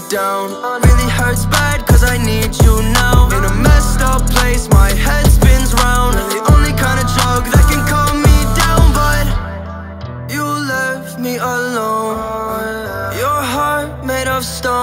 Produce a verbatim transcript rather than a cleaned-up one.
down. Really hurts bad cause I need you now. In a messed up place, my head spins round. The only kind of drug that can calm me down. But you left me alone. Your heart made of stone.